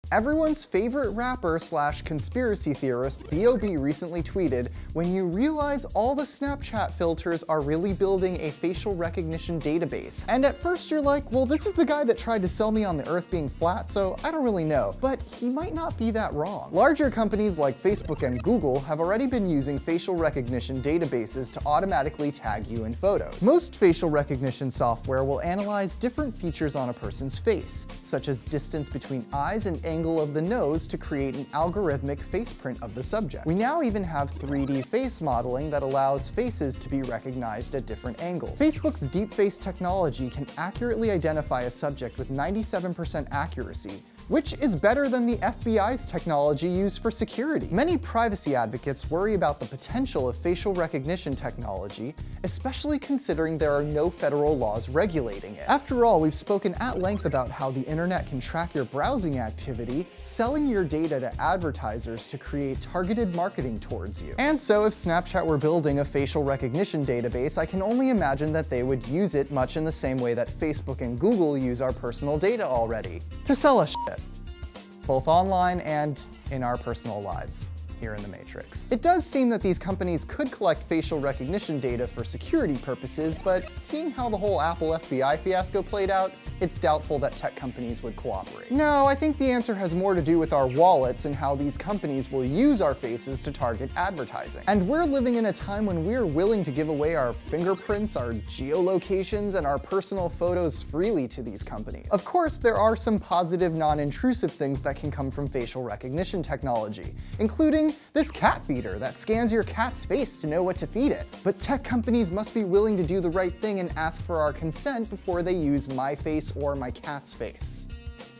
Everyone's favorite rapper slash conspiracy theorist B.O.B. recently tweeted, "When you realize all the Snapchat filters are really building a facial recognition database." And at first you're like, well, this is the guy that tried to sell me on the earth being flat, so I don't really know. But he might not be that wrong. Larger companies like Facebook and Google have already been using facial recognition databases to automatically tag you in photos. Most facial recognition software will analyze different features on a person's face, such as distance between eyes and angle of the nose to create an algorithmic face print of the subject. We now even have 3D face modeling that allows faces to be recognized at different angles. Facebook's DeepFace technology can accurately identify a subject with 97% accuracy, which is better than the FBI's technology used for security. Many privacy advocates worry about the potential of facial recognition technology, especially considering there are no federal laws regulating it. After all, we've spoken at length about how the internet can track your browsing activity, selling your data to advertisers to create targeted marketing towards you. And so if Snapchat were building a facial recognition database, I can only imagine that they would use it much in the same way that Facebook and Google use our personal data already, to sell us shit, both online and in our personal lives here in the Matrix. It does seem that these companies could collect facial recognition data for security purposes, but seeing how the whole Apple FBI fiasco played out, it's doubtful that tech companies would cooperate. No, I think the answer has more to do with our wallets and how these companies will use our faces to target advertising. And we're living in a time when we're willing to give away our fingerprints, our geolocations, and our personal photos freely to these companies. Of course, there are some positive, non-intrusive things that can come from facial recognition technology, including this cat feeder that scans your cat's face to know what to feed it. But tech companies must be willing to do the right thing and ask for our consent before they use my face or my cat's face,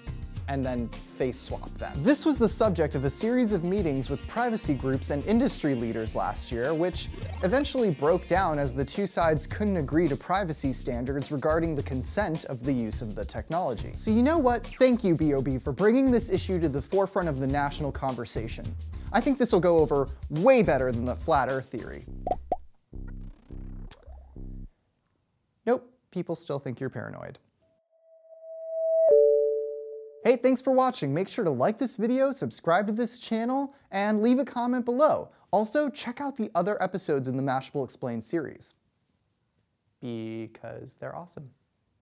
and then face swap them. This was the subject of a series of meetings with privacy groups and industry leaders last year, which eventually broke down as the two sides couldn't agree to privacy standards regarding the consent of the use of the technology. So you know what? Thank you, B.O.B., for bringing this issue to the forefront of the national conversation. I think this will go over way better than the flat earth theory. Nope, people still think you're paranoid. Hey, thanks for watching. Make sure to like this video, subscribe to this channel, and leave a comment below. Also, check out the other episodes in the Mashable Explained series, because they're awesome.